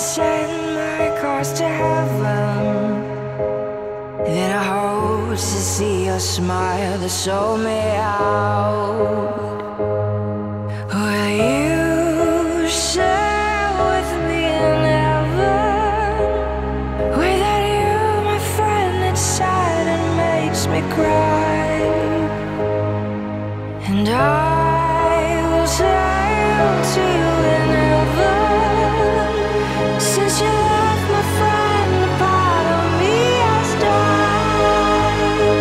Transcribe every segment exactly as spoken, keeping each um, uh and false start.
send my cars to heaven, then I hope to see your smile that sold me out. Will you share with me in heaven? Without you, my friend, it's sad and makes me cry. And I will sail to you in heaven, since you left my friend, a part of me has died.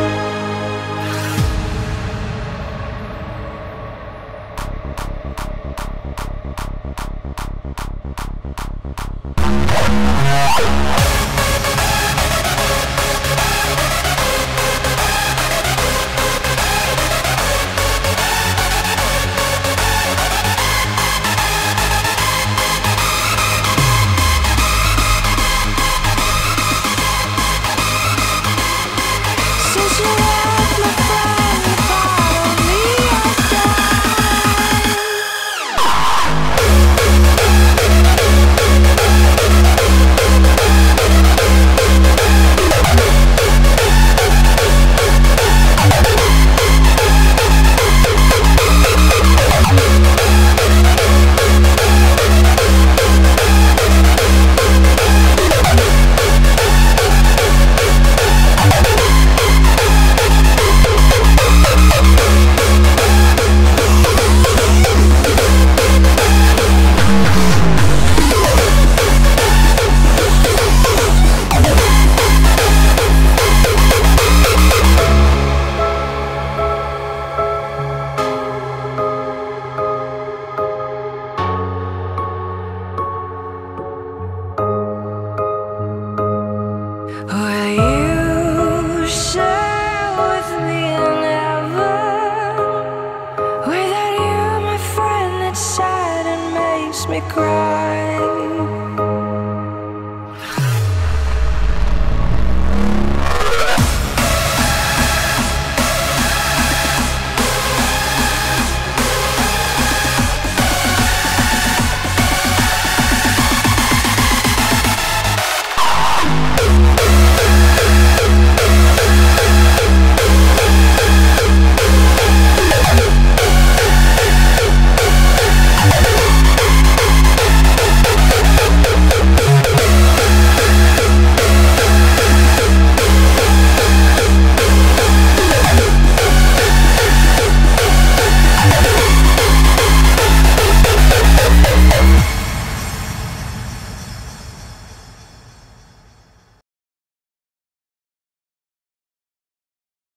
Since you left my friend, a part of me has died. Will you share with me in heaven? Without you, my friend, it's sad and makes me cry.